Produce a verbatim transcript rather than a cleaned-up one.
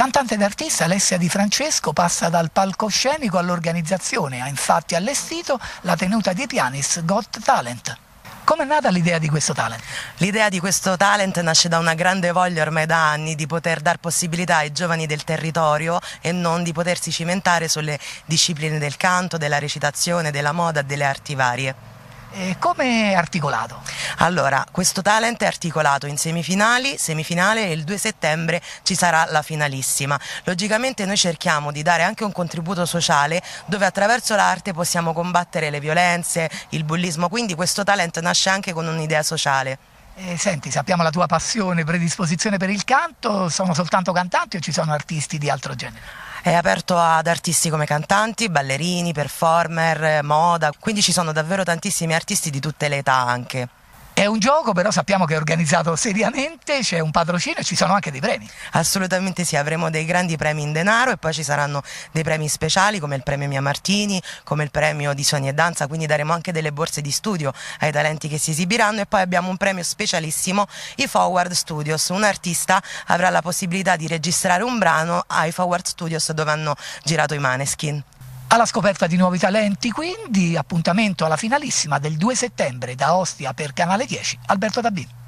cantante ed artista Alessia Di Francesco passa dal palcoscenico all'organizzazione, ha infatti allestito la tenuta di Pianis Got Talent. Come è nata l'idea di questo talent? L'idea di questo talent nasce da una grande voglia ormai da anni di poter dar possibilità ai giovani del territorio e non di potersi cimentare sulle discipline del canto, della recitazione, della moda e delle arti varie. E come è articolato? Allora, questo talent è articolato in semifinali, semifinale e il due settembre ci sarà la finalissima. Logicamente noi cerchiamo di dare anche un contributo sociale dove attraverso l'arte possiamo combattere le violenze, il bullismo, quindi questo talent nasce anche con un'idea sociale. E senti, sappiamo la tua passione, predisposizione per il canto, sono soltanto cantanti o ci sono artisti di altro genere? È aperto ad artisti come cantanti, ballerini, performer, moda, quindi ci sono davvero tantissimi artisti di tutte le età anche. È un gioco, però sappiamo che è organizzato seriamente, c'è un patrocinio e ci sono anche dei premi. Assolutamente sì, avremo dei grandi premi in denaro e poi ci saranno dei premi speciali come il premio Mia Martini, come il premio di Suoni e Danza, quindi daremo anche delle borse di studio ai talenti che si esibiranno e poi abbiamo un premio specialissimo, i Forward Studios. Un artista avrà la possibilità di registrare un brano ai Forward Studios dove hanno girato i Maneskin. Alla scoperta di nuovi talenti, quindi appuntamento alla finalissima del due settembre da Ostia per Canale dieci, Alberto Dabin.